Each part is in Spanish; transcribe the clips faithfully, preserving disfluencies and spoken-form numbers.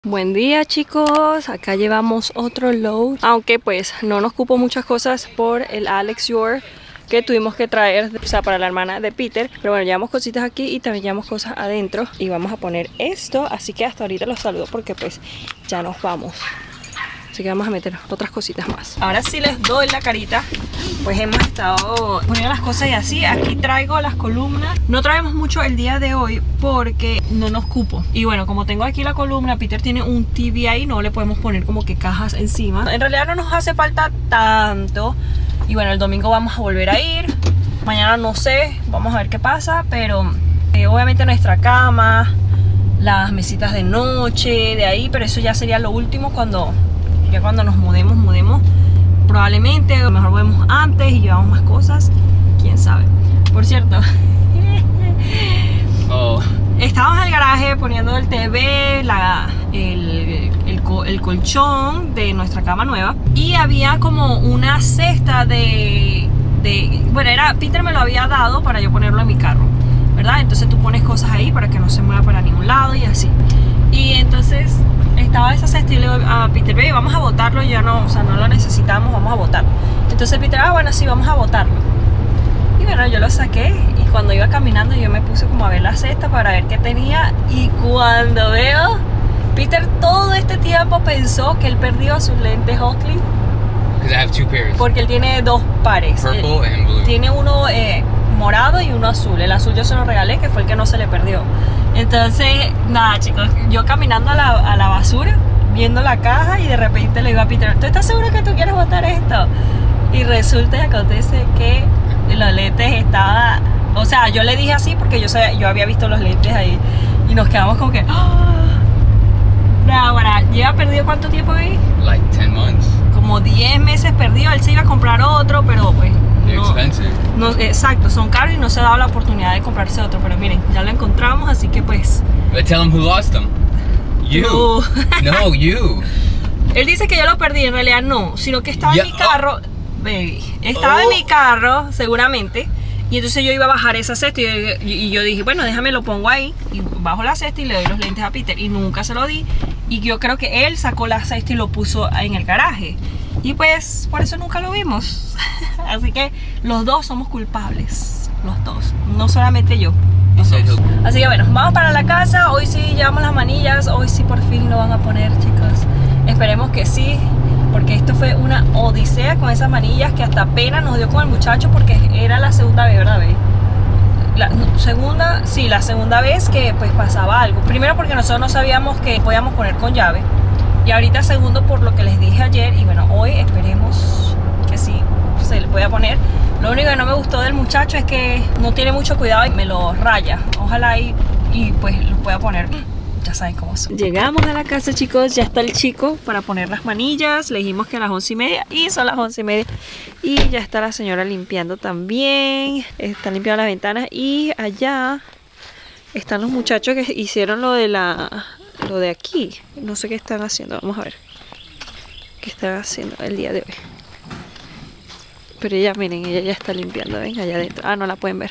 Buen día, chicos, acá llevamos otro load, aunque pues no nos cupo muchas cosas por el Alex Your que tuvimos que traer, o sea, para la hermana de Peter. Pero bueno, llevamos cositas aquí y también llevamos cosas adentro y vamos a poner esto, así que hasta ahorita los saludo porque pues ya nos vamos. Así que vamos a meter otras cositas más. Ahora sí les doy la carita. Pues hemos estado poniendo las cosas y así. Aquí traigo las columnas. No traemos mucho el día de hoy porque no nos cupo. Y bueno, como tengo aquí la columna, Peter tiene un T V ahí, no le podemos poner como que cajas encima. En realidad no nos hace falta tanto. Y bueno, el domingo vamos a volver a ir. Mañana no sé, vamos a ver qué pasa. Pero eh, obviamente nuestra cama, las mesitas de noche, de ahí. Pero eso ya sería lo último cuando... Ya cuando nos mudemos, mudemos probablemente, a lo mejor vemos antes y llevamos más cosas, quién sabe. Por cierto, oh. Estábamos en el garaje poniendo el T V, la, el, el, el colchón de nuestra cama nueva, y había como una cesta de, de, bueno, era, Peter me lo había dado para yo ponerlo en mi carro, ¿verdad? Entonces tú pones cosas ahí para que no se mueva para ningún lado y así. Y entonces estaba esa cesta y le digo a Peter, baby, vamos a botarlo, ya no, o sea, no lo necesitamos, vamos a botarlo. Entonces Peter, ah, bueno, sí, vamos a botarlo. Y bueno, yo lo saqué y cuando iba caminando yo me puse como a ver la cesta para ver qué tenía. Y cuando veo, Peter todo este tiempo pensó que él perdió sus lentes Oakley. I have two pairs. Porque él tiene dos pares. Purple and blue. Tiene uno eh, morado y uno azul. El azul yo se lo regalé, que fue el que no se le perdió. Entonces, nada, chicos, yo caminando a la, a la basura, viendo la caja, y de repente le digo a Peter, ¿tú estás seguro que tú quieres botar esto? Y resulta y acontece que los lentes estaban... O sea, yo le dije así porque yo, sabía, yo había visto los lentes ahí. Y nos quedamos como que... ¡Oh! Nada, bueno, ¿lleva perdido cuánto tiempo ahí? Like ten months. Como diez meses perdido. Él se iba a comprar otro, pero pues... No, expensive. No, exacto, son caros y no se ha dado la oportunidad de comprarse otro. Pero miren, ya lo encontramos, así que pues... But tell him who lost them. You. No, No, you. Él dice que yo lo perdí, en realidad no, sino que estaba Yeah. en mi carro, baby. Estaba Oh. en mi carro, seguramente. Y entonces yo iba a bajar esa cesta y, y yo dije, bueno, déjame lo pongo ahí. Y bajo la cesta y le doy los lentes a Peter. Y nunca se lo di. Y yo creo que él sacó la cesta y lo puso en el garaje. Y pues, por eso nunca lo vimos. Así que los dos somos culpables. Los dos, no solamente yo. Los dos. Así que bueno, vamos para la casa. Hoy sí llevamos las manillas. Hoy sí por fin lo van a poner, chicos. Esperemos que sí, porque esto fue una odisea con esas manillas que hasta pena nos dio con el muchacho porque era la segunda vez, ¿verdad, baby? La no, segunda, sí, la segunda vez que pues pasaba algo. Primero porque nosotros no sabíamos que podíamos poner con llave. Y ahorita segundo por lo que les dije ayer. Y bueno, hoy esperemos que sí se le pueda poner. Lo único que no me gustó del muchacho es que no tiene mucho cuidado y me lo raya. Ojalá y, y pues lo pueda poner. Ya saben cómo son. Llegamos a la casa, chicos. Ya está el chico para poner las manillas. Le dijimos que a las once y media. Y son las once y media. Y ya está la señora limpiando también. Están limpiando las ventanas. Y allá están los muchachos que hicieron lo de la... Lo de aquí. No sé qué están haciendo. Vamos a ver qué están haciendo el día de hoy. Pero ella, miren, ella ya está limpiando. Ven, allá adentro. Ah, no la pueden ver.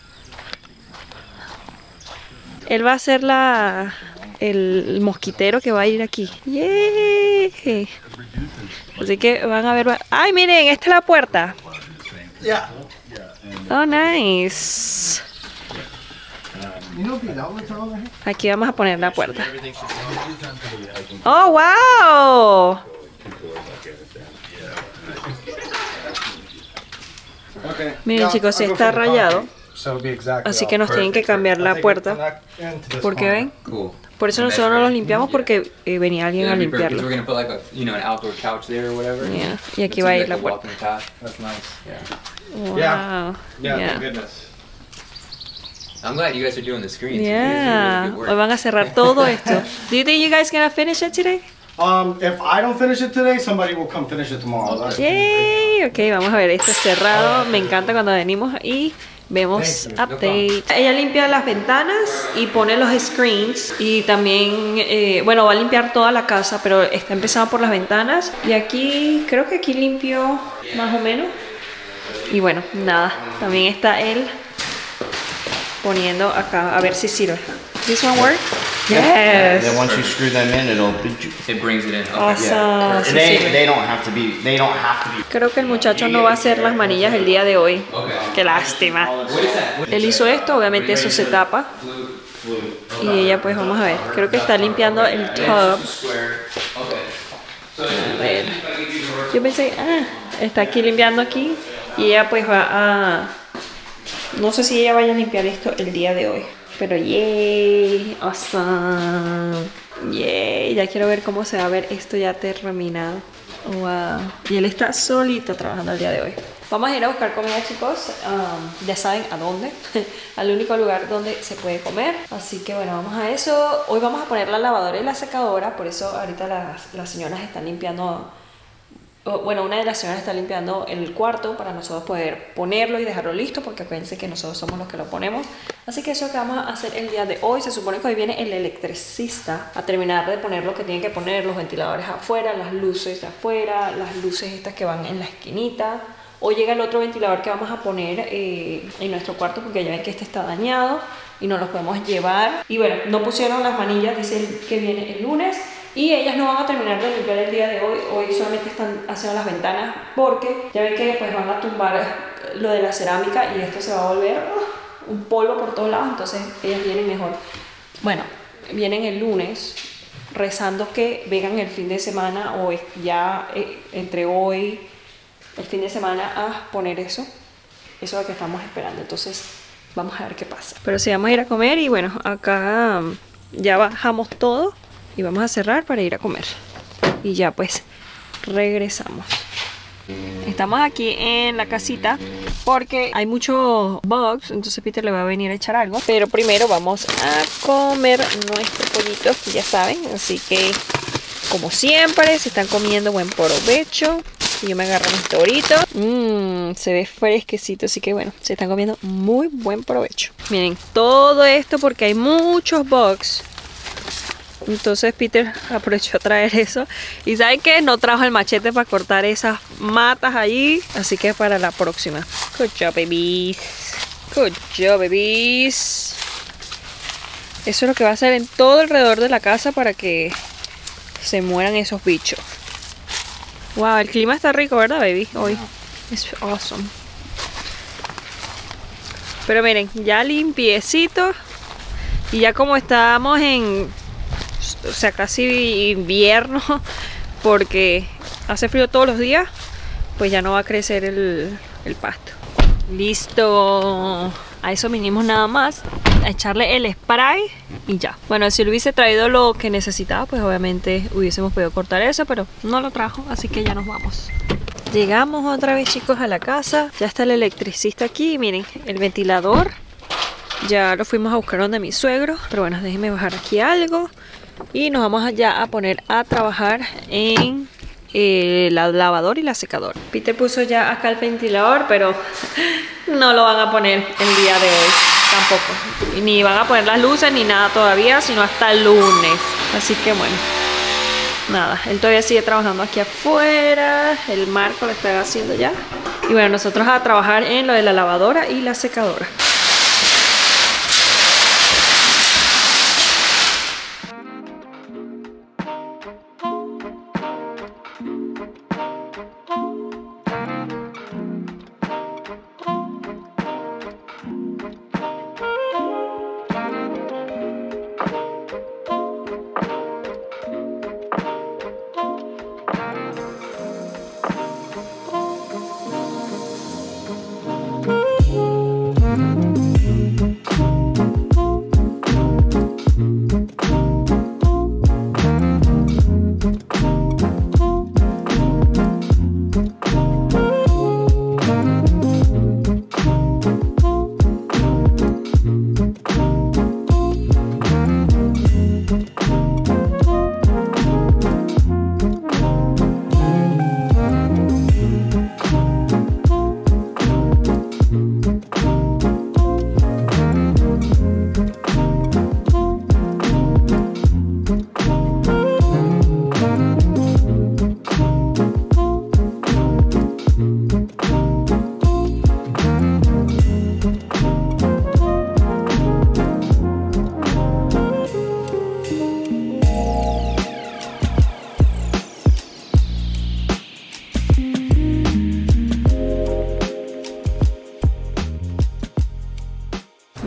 Él va a hacer la... el mosquitero que va a ir aquí. ¡Yay! Así que van a ver... ¡Ay, miren! Esta es la puerta. Oh, nice. Aquí vamos a poner la puerta. ¡Oh, wow! Miren, chicos, si está rayado. Así que nos tienen que cambiar la puerta. Porque ven, por eso nosotros no los limpiamos porque eh, venía alguien a limpiarlo. Yeah. Y aquí va a ir la puerta. Wow. Yeah. I'm glad you guys are doing the screens. Yeah. Hoy van a cerrar todo esto. Do you think you guys gonna finish it today? Um, if I don't finish it today, somebody will come finish it tomorrow. Yay. Ok, vamos a ver, esto es cerrado. Me encanta cuando venimos y vemos update. Ella limpia las ventanas y pone los screens. Y también, eh, bueno, va a limpiar toda la casa, pero está empezando por las ventanas. Y aquí, creo que aquí limpió más o menos. Y bueno, nada, también está él poniendo acá, a ver si sirve. This one work? Yes. Then once you screw them in, it'll. It brings it in. Okay. Awesome. Sí, They sí. they don't have to be. They don't have to be. Creo que el muchacho no va a hacer las manillas el día de hoy. Okay. Qué lástima. What is that? Él hizo esto, obviamente eso se tapa. Y ella pues vamos a ver. Creo que está limpiando el tub. Square. Okay. So A ver. Yo pensé, ah, está aquí limpiando aquí. Y ella pues va a... No sé si ella vaya a limpiar esto el día de hoy. Pero yay, awesome. Yay, ya quiero ver cómo se va a ver esto ya terminado. Wow. Y él está solito trabajando el día de hoy. Vamos a ir a buscar comida, chicos. Um, ya saben a dónde. Al único lugar donde se puede comer. Así que bueno, vamos a eso. Hoy vamos a poner la lavadora y la secadora. Por eso ahorita las, las señoras están limpiando... Bueno, una de las señoras está limpiando el cuarto para nosotros poder ponerlo y dejarlo listo, porque acuérdense que nosotros somos los que lo ponemos. Así que eso es lo que vamos a hacer el día de hoy. Se supone que hoy viene el electricista a terminar de poner lo que tienen que poner, los ventiladores afuera, las luces de afuera, las luces estas que van en la esquinita. Hoy llega el otro ventilador que vamos a poner eh, en nuestro cuarto, porque ya ven que este está dañado y no los podemos llevar. Y bueno, no pusieron las manillas, dicen que viene el lunes. Y ellas no van a terminar de limpiar el día de hoy. Hoy solamente están haciendo las ventanas, porque ya ven que pues van a tumbar lo de la cerámica y esto se va a volver uh, un polvo por todos lados. Entonces ellas vienen mejor. Bueno, vienen el lunes rezando que vengan el fin de semana o ya eh, entre hoy el fin de semana a poner eso. Eso es lo que estamos esperando. Entonces vamos a ver qué pasa. Pero sí, vamos a ir a comer y bueno, acá um, ya bajamos todo. Y vamos a cerrar para ir a comer. Y ya pues regresamos. Estamos aquí en la casita porque hay muchos bugs. Entonces Peter le va a venir a echar algo. Pero primero vamos a comer nuestro pollito, ya saben. Así que como siempre se están comiendo buen provecho. Y yo me agarro mis toritos. Mmm, se ve fresquecito. Así que bueno, se están comiendo muy buen provecho. Miren, todo esto porque hay muchos bugs. Entonces Peter aprovechó a traer eso. Y ¿saben qué? No trajo el machete para cortar esas matas allí. Así que para la próxima. Good job, babies. Good job, babies. Eso es lo que va a hacer en todo alrededor de la casa para que se mueran esos bichos. Wow, el clima está rico, ¿verdad, baby? Hoy. Es awesome. Pero miren, ya limpiecito. Y ya como estamos en... O sea, casi invierno, porque hace frío todos los días, pues ya no va a crecer el, el pasto. Listo. A eso vinimos nada más, a echarle el spray y ya. Bueno, si le hubiese traído lo que necesitaba, pues obviamente hubiésemos podido cortar eso, pero no lo trajo, así que ya nos vamos. Llegamos otra vez, chicos, a la casa. Ya está el electricista aquí. Miren, el ventilador ya lo fuimos a buscar donde mi suegro. Pero bueno, déjenme bajar aquí algo. Y nos vamos ya a poner a trabajar en eh, la lavadora y la secadora. Peter puso ya acá el ventilador, pero no lo van a poner el día de hoy tampoco. Y ni van a poner las luces ni nada todavía, sino hasta el lunes. Así que bueno, nada, él todavía sigue trabajando aquí afuera. El marco lo está haciendo ya. Y bueno, nosotros a trabajar en lo de la lavadora y la secadora. Mm-hmm.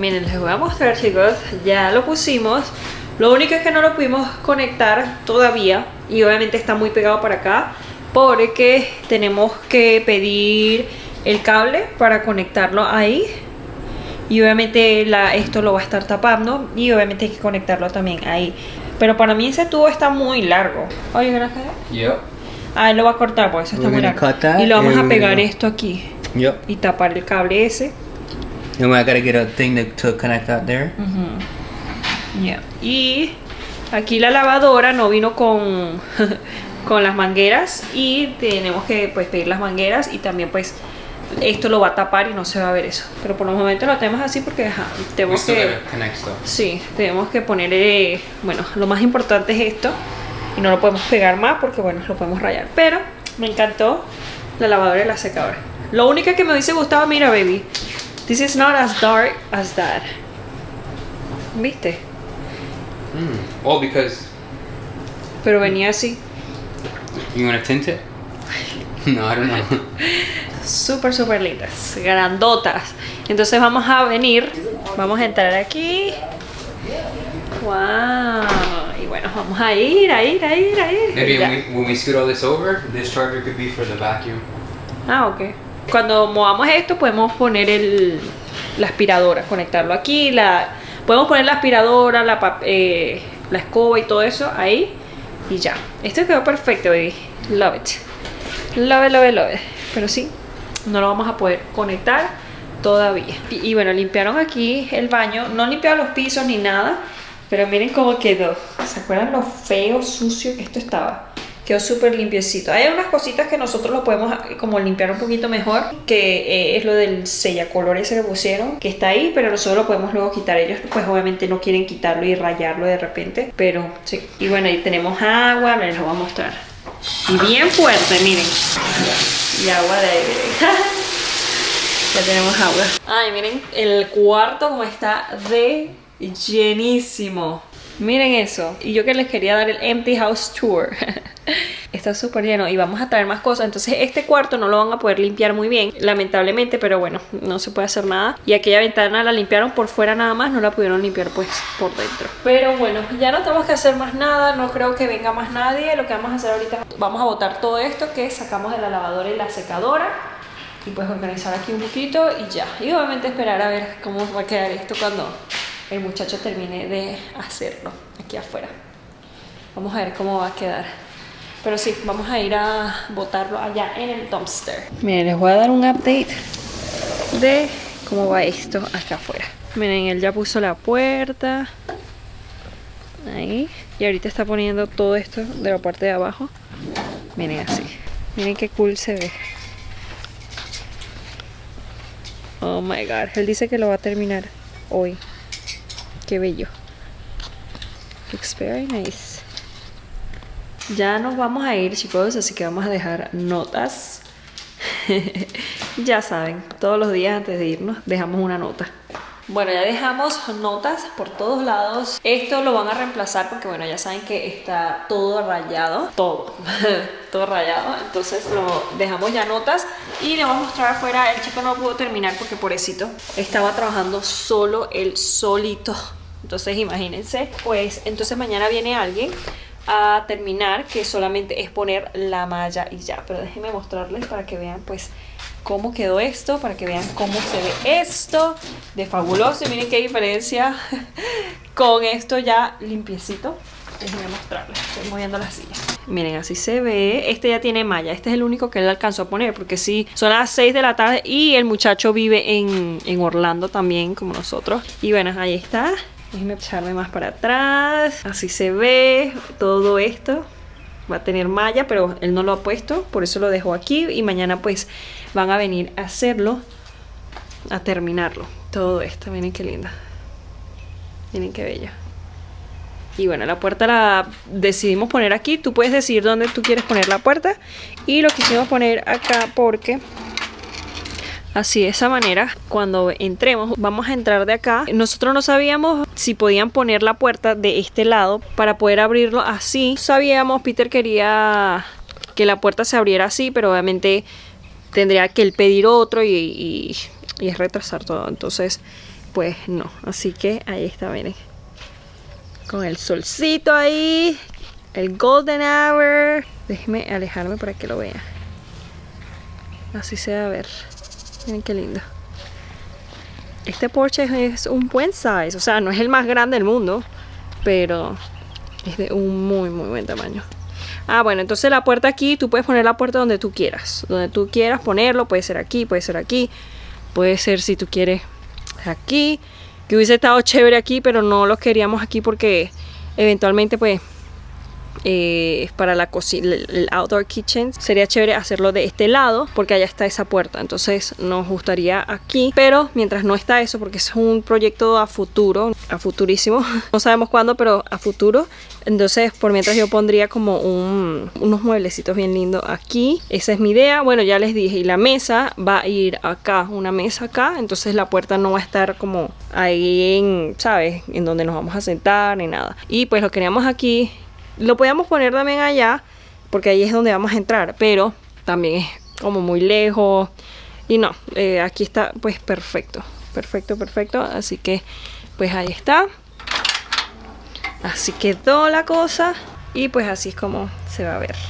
Miren, les voy a mostrar, chicos. Ya lo pusimos. Lo único es que no lo pudimos conectar todavía. Y obviamente está muy pegado para acá, porque tenemos que pedir el cable para conectarlo ahí. Y obviamente la, esto lo va a estar tapando. Y obviamente hay que conectarlo también ahí. Pero para mí ese tubo está muy largo. Oye, gracias. Yep. Ah, él lo va a cortar porque eso está We're muy gonna largo. cut that Y lo vamos a and pegar we're esto aquí. Yep. Y tapar el cable ese. And I gotta get a thing to, to connect that there. Uh-huh. Yeah. Y aquí la lavadora no vino con, con las mangueras. Y tenemos que pues pedir las mangueras. Y también pues esto lo va a tapar y no se va a ver eso. Pero por los momentos lo tenemos así porque ajá, We tenemos still que... gotta connect stuff. Sí, tenemos que poner, eh, bueno, lo más importante es esto. Y no lo podemos pegar más porque, bueno, lo podemos rayar. Pero me encantó la lavadora y la secadora. Lo único que me hubiese gustado, mira, baby, this is not as dark as that. ¿Viste? Mm. Oh, because Pero venía así. you wanna tint it? No, I don't know. Súper, súper lindas, grandotas. Entonces vamos a venir, vamos a entrar aquí. Wow. Y bueno, vamos a ir, a ir, a ir, a ir. Maybe Ya. when we, when we scoot all this over, this charger could be for the vacuum. Ah, ok. Cuando movamos esto podemos poner el, la aspiradora, conectarlo aquí. La, podemos poner la aspiradora, la, pap- eh, la escoba y todo eso ahí. Y ya. Esto quedó perfecto, baby. Love it. Love it, love it, love it. Pero sí, no lo vamos a poder conectar todavía. Y, y bueno, limpiaron aquí el baño. No limpiaron los pisos ni nada. Pero miren cómo quedó. ¿Se acuerdan lo feo, sucio que esto estaba? Quedó súper limpiecito. Hay unas cositas que nosotros lo podemos como limpiar un poquito mejor. Que eh, es lo del sellacolor ese que pusieron. Que está ahí, pero nosotros lo podemos luego quitar. Ellos pues obviamente no quieren quitarlo y rayarlo de repente. Pero sí. Y bueno, ahí tenemos agua. Les lo voy a mostrar. Y bien fuerte, miren. Y agua de ahí, miren. Ya tenemos agua. Ay, miren el cuarto como está de llenísimo. Miren eso. Y yo que les quería dar el empty house tour. Está súper lleno y vamos a traer más cosas. Entonces este cuarto no lo van a poder limpiar muy bien, lamentablemente, pero bueno, no se puede hacer nada. Y aquella ventana la limpiaron por fuera nada más, no la pudieron limpiar pues por dentro. Pero bueno, ya no tenemos que hacer más nada. No creo que venga más nadie. Lo que vamos a hacer ahorita, vamos a botar todo esto que sacamos de la lavadora y la secadora. Y pues organizar aquí un poquito y ya. Y obviamente esperar a ver cómo va a quedar esto cuando el muchacho termine de hacerlo aquí afuera. Vamos a ver cómo va a quedar. Pero sí, vamos a ir a botarlo allá en el dumpster. Miren, les voy a dar un update de cómo va esto acá afuera. Miren, él ya puso la puerta. Ahí. Y ahorita está poniendo todo esto de la parte de abajo. Miren así. Miren qué cool se ve. Oh my god. Él dice que lo va a terminar hoy. Qué bello. Looks very nice. Ya nos vamos a ir, chicos, así que vamos a dejar notas. Ya saben, todos los días antes de irnos dejamos una nota. Bueno, ya dejamos notas por todos lados. Esto lo van a reemplazar porque, bueno, ya saben que está todo rayado. Todo, todo rayado. Entonces lo dejamos ya notas. Y le vamos a mostrar afuera. El chico no pudo terminar porque, pobrecito, estaba trabajando solo, él solito. Entonces imagínense. Pues entonces mañana viene alguien a terminar, que solamente es poner la malla y ya. Pero déjenme mostrarles para que vean pues cómo quedó esto, para que vean cómo se ve esto de fabuloso. Y miren qué diferencia con esto ya limpiecito. Déjenme mostrarles, estoy moviendo la silla. Miren, así se ve. Este ya tiene malla, este es el único que él alcanzó a poner, porque sí, son las seis de la tarde y el muchacho vive en, en Orlando también, como nosotros. Y bueno, ahí está. Déjenme echarme más para atrás. Así se ve todo esto. Va a tener malla, pero él no lo ha puesto, por eso lo dejó aquí. Y mañana pues van a venir a hacerlo, a terminarlo. Todo esto, miren qué linda. Miren qué bella. Y bueno, la puerta la decidimos poner aquí. Tú puedes decidir dónde tú quieres poner la puerta. Y lo quisimos poner acá porque así, de esa manera, cuando entremos, vamos a entrar de acá. Nosotros no sabíamos si podían poner la puerta de este lado para poder abrirlo así. Sabíamos, Peter quería que la puerta se abriera así, pero obviamente tendría que él pedir otro y, y, y es retrasar todo. Entonces pues no. Así que ahí está, miren. Con el solcito ahí. El golden hour. Déjenme alejarme para que lo vean. Así se va a ver. Miren qué lindo. Este porche es un buen size. O sea, no es el más grande del mundo, pero es de un muy muy buen tamaño. Ah, bueno, entonces la puerta aquí, tú puedes poner la puerta donde tú quieras. Donde tú quieras ponerlo, puede ser aquí, puede ser aquí. Puede ser si tú quieres aquí. Que hubiese estado chévere aquí, pero no lo queríamos aquí porque eventualmente pues eh, para la cocina, el, el outdoor kitchen, sería chévere hacerlo de este lado porque allá está esa puerta. Entonces nos gustaría aquí, pero mientras no está eso, porque es un proyecto a futuro, a futurísimo, no sabemos cuándo, pero a futuro. Entonces por mientras yo pondría como un, unos mueblecitos bien lindos aquí. Esa es mi idea. Bueno, ya les dije, y la mesa va a ir acá, una mesa acá. Entonces la puerta no va a estar como ahí en, ¿sabes? En donde nos vamos a sentar ni nada. Y pues lo queríamos aquí. Lo podíamos poner también allá, porque ahí es donde vamos a entrar, pero también es como muy lejos. Y no, eh, aquí está pues perfecto. Perfecto, perfecto. Así que pues ahí está. Así quedó la cosa. Y pues así es como se va a ver.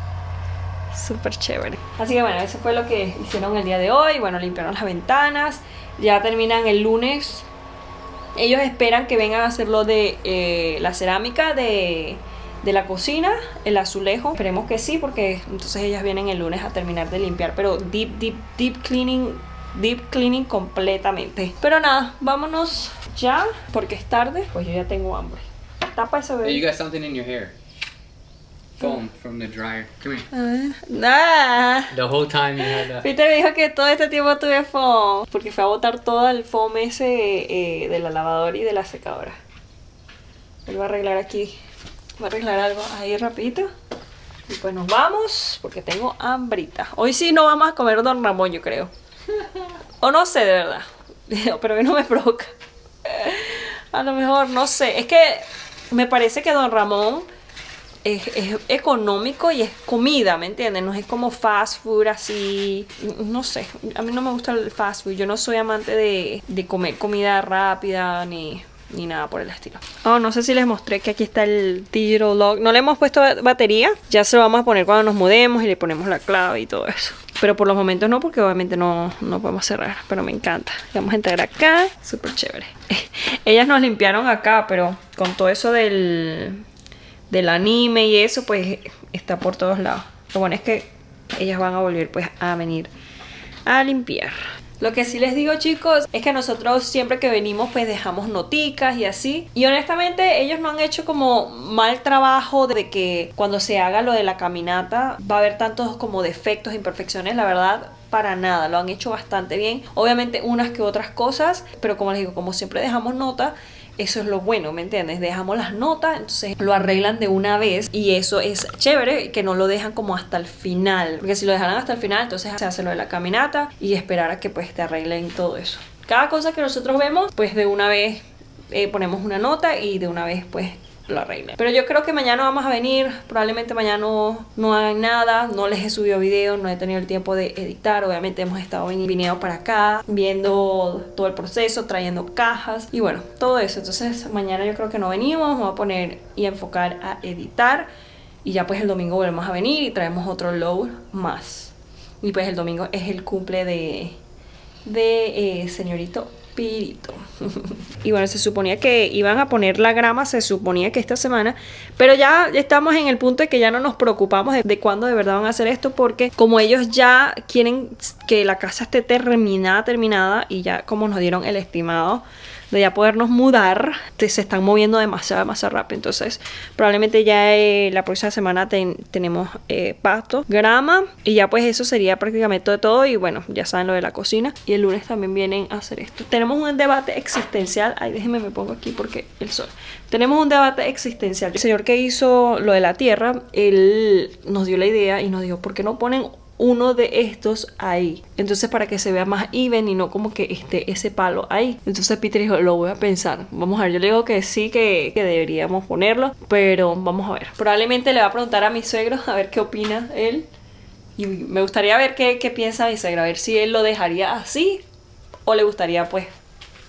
Súper chévere. Así que bueno, eso fue lo que hicieron el día de hoy. Bueno, limpiaron las ventanas. Ya terminan el lunes. Ellos esperan que vengan a hacer lo de eh, la cerámica de, de la cocina, el azulejo. Esperemos que sí, porque entonces ellas vienen el lunes a terminar de limpiar. Pero deep, deep, deep cleaning. Deep cleaning completamente. Pero nada, vámonos ya, porque es tarde. Pues yo ya tengo hambre. Tapa eso, bebé. Hey, you got something in your hair. Foam from the dryer. Come here. Ah, nah. The whole time you had that. Peter me dijo que todo este tiempo tuve foam, porque fue a botar todo el foam ese eh, de la lavadora y de la secadora. Él va a arreglar aquí, va a arreglar algo ahí rapidito. Y pues nos vamos, porque tengo hambrita. Hoy sí no vamos a comer Don Ramón, yo creo. O no sé, de verdad. Pero a mí no me provoca. A lo mejor, no sé. Es que me parece que Don Ramón es, es económico y es comida, ¿me entiendes? No es como fast food así. No sé, a mí no me gusta el fast food. Yo no soy amante de, de comer comida rápida ni, ni nada por el estilo. Oh, no sé si les mostré que aquí está el digital lock. No le hemos puesto batería. Ya se lo vamos a poner cuando nos mudemos y le ponemos la clave y todo eso. Pero por los momentos no, porque obviamente no, no podemos cerrar. Pero me encanta. Vamos a entrar acá. Súper chévere. Ellas nos limpiaron acá, pero con todo eso del, del anime y eso, pues está por todos lados. Lo bueno es que ellas van a volver pues a venir a limpiar. Lo que sí les digo, chicos, es que nosotros siempre que venimos pues dejamos noticas y así. Y honestamente ellos no han hecho como mal trabajo de que cuando se haga lo de la caminata va a haber tantos como defectos, imperfecciones. La verdad, para nada, lo han hecho bastante bien. Obviamente unas que otras cosas, pero como les digo, como siempre dejamos nota, eso es lo bueno, ¿me entiendes? Dejamos las notas, entonces lo arreglan de una vez. Y eso es chévere, que no lo dejan como hasta el final. Porque si lo dejaran hasta el final, entonces se hace lo de la caminata y esperar a que pues te arreglen todo eso. Cada cosa que nosotros vemos, pues de una vez eh, ponemos una nota y de una vez pues lo arreglen. Pero yo creo que mañana vamos a venir. Probablemente mañana no, no hagan nada. No les he subido video, no he tenido el tiempo de editar. Obviamente hemos estado viniendo para acá, viendo todo el proceso, trayendo cajas y bueno, todo eso. Entonces mañana yo creo que no venimos. Vamos a poner y enfocar a editar. Y ya pues el domingo volvemos a venir y traemos otro load más. Y pues el domingo es el cumple de, de eh, señorito Pirito. Y bueno, se suponía que iban a poner la grama, se suponía que esta semana, pero ya estamos en el punto de que ya no nos preocupamos de, de cuándo de verdad van a hacer esto, porque como ellos ya quieren que la casa esté terminada, terminada, y ya como nos dieron el estimado de ya podernos mudar, te, se están moviendo demasiado, demasiado rápido. Entonces probablemente ya eh, la próxima semana ten, tenemos eh, pasto, grama, y ya pues eso sería prácticamente todo, todo. Y bueno, ya saben lo de la cocina, y el lunes también vienen a hacer esto. Tenemos un debate existencial. Ay, déjenme me pongo aquí porque el sol. Tenemos un debate existencial. El señor que hizo lo de la tierra, él nos dio la idea y nos dijo, ¿por qué no ponen uno de estos ahí? Entonces para que se vea más even y no como que esté ese palo ahí. Entonces Peter dijo, lo voy a pensar. Vamos a ver, yo le digo que sí, que, que deberíamos ponerlo, pero vamos a ver. Probablemente le va a preguntar a mi suegro a ver qué opina él. Y me gustaría ver qué, qué piensa mi suegro, a ver si él lo dejaría así o le gustaría pues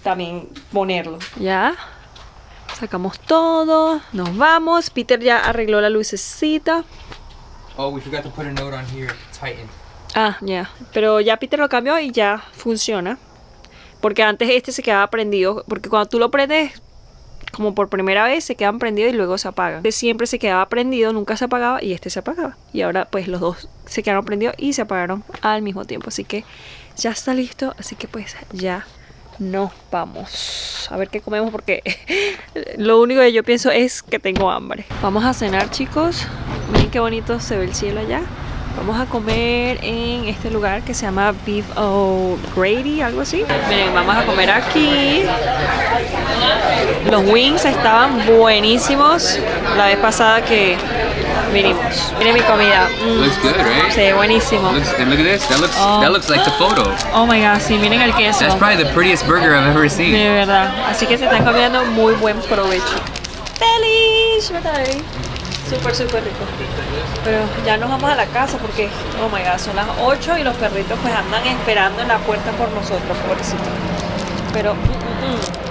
también ponerlo. Ya. Sacamos todo. Nos vamos. Peter ya arregló la lucecita. Oh, we forgot to put a note on here. Tighten. Ah, ya. Yeah. Pero ya Peter lo cambió y ya funciona. Porque antes este se quedaba prendido. Porque cuando tú lo prendes, como por primera vez, se quedan prendidos y luego se apagan. Este siempre se quedaba prendido, nunca se apagaba y este se apagaba. Y ahora pues los dos se quedaron prendidos y se apagaron al mismo tiempo. Así que ya está listo. Así que pues ya nos vamos. A ver qué comemos porque lo único que yo pienso es que tengo hambre. Vamos a cenar, chicos. Miren qué bonito se ve el cielo allá. Vamos a comer en este lugar que se llama Beef O'Grady, algo así. Miren, vamos a comer aquí. Los wings estaban buenísimos la vez pasada que vinimos. Miren mi comida. Mm. Looks good, right? Sí, buenísimo. Looks, and look at this. That looks Oh. that looks like the photo. Oh my god, sí, miren el queso. That's probably the prettiest burger I've ever seen. De verdad. Así que se están comiendo muy buen provecho. ¡Delish! ¿Verdad? Súper, súper rico. Pero ya nos vamos a la casa porque, oh my god, son las ocho y los perritos pues andan esperando en la puerta por nosotros, pobrecitos. Pero mm,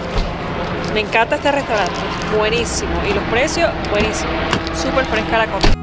mm, mm. me encanta este restaurante, buenísimo. Y los precios, buenísimo. Súper fresca la comida.